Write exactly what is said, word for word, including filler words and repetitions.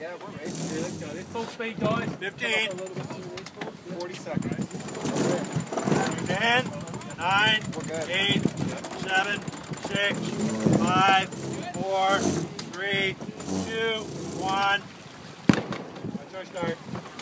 Yeah, we're racing. Okay, let's go. This full speed, guys. fifteen. forty seconds. ten, nine, eight, seven, six, five, four, three, two, one. That's our start.